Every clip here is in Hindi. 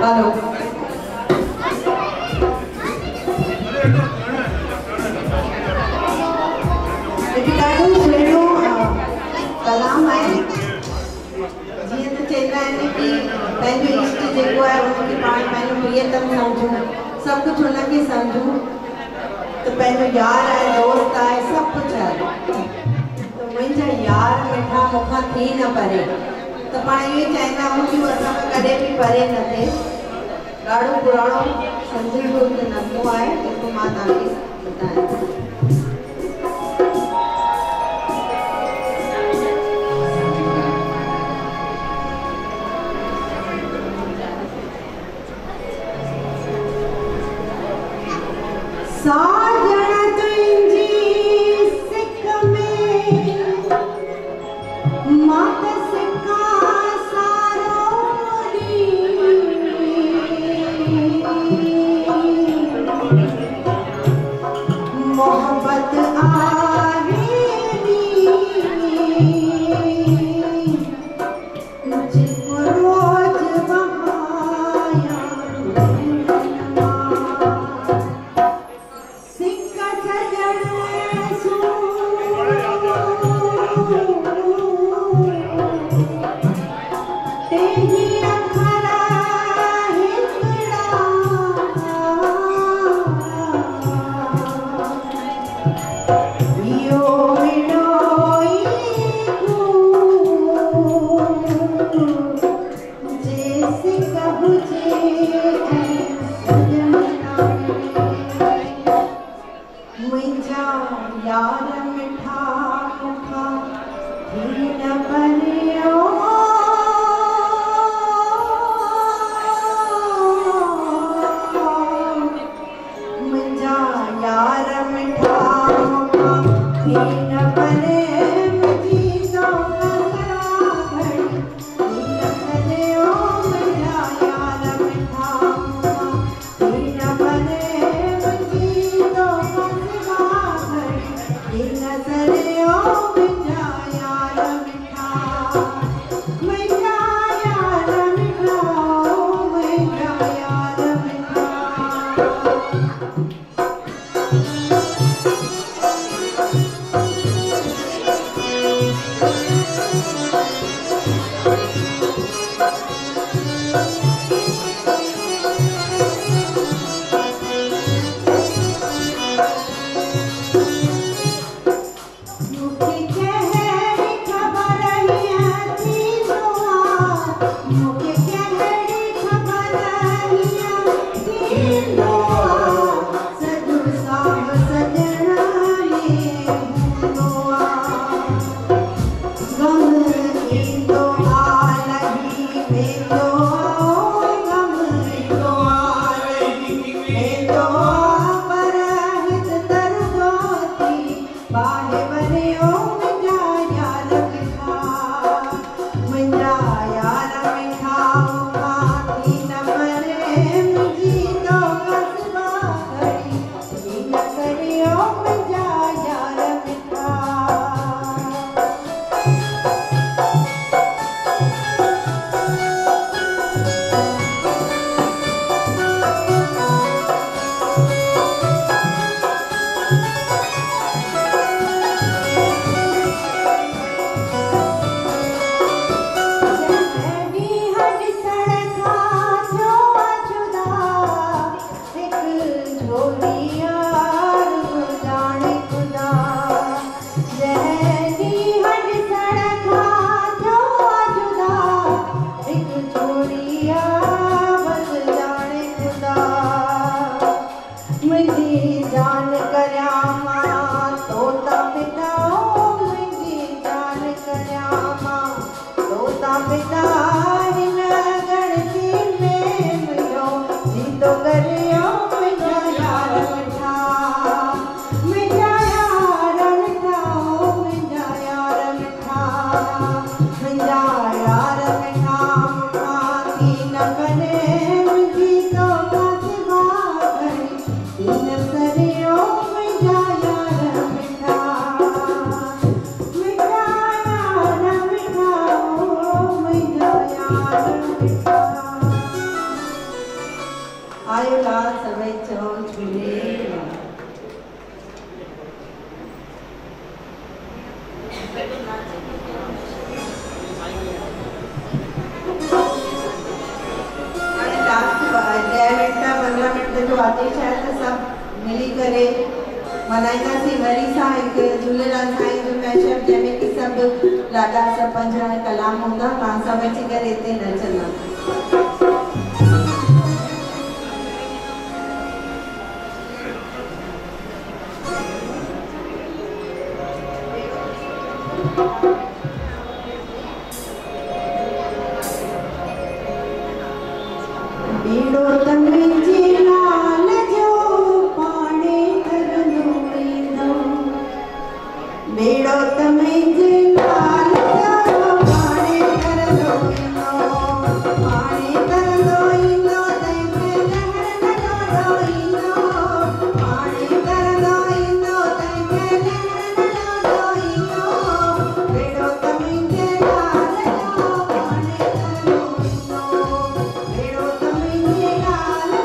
हेलो कलाम आहे जीअं त चवंदा आहिनि कि पंहिंजो इष्ट जेको आहे उनखे पाण पंहिंजो प्रियतम सम्झूं सभु कुझु उनखे सम्झूं त पंहिंजो यार आहे दोस्त आहे सभु कुझु आहे त मुंहिंजा यार मिठा मूंखां थी न परे त पाण इहे चाहींदा आहियूं कि उहो असां खां कॾहिं बि परे न थिए ॾाढो पुराणो सिंधियुनि जो हिकु नगमो आहे जेको मां तव्हांखे ॿुधायां साजन तुंहिंजी सिक में मात सिका सारो मोहब्बत आहे जेको रोज बहाया आयो लाल सभई चओ झूलेलाल। लास्ट 10 मिनट 15 मिनट जो आदेश है तो सब मिली करे मनाईंदासीं। वरी सां हिकु झूलेलाल साईं जो मैशअप जंहिंमें कि सभु लाॾा सरपंच कलाम हूंदा, तव्हां सभु अची करे हिते नचंदा। बेड़ो तंहिंजे लाल जो पाणे तरंदो वेंदो, बेड़ो तंहिंजे लाल जो पाणे तरंदो वेंदो, पाणे तरंदो ईंदो तंहिंखे लहर न ॾोड़ो ईंदो, पाणे तरंदो ईंदो तंहिंखे लहर न ॾोड़ो ईंदो, बेड़ो तंहिंजे लाल जो पाणे तरंदो वेंदो, बेड़ो तंहिंजे लाल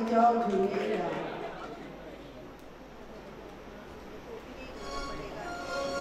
जय झूलेलाल।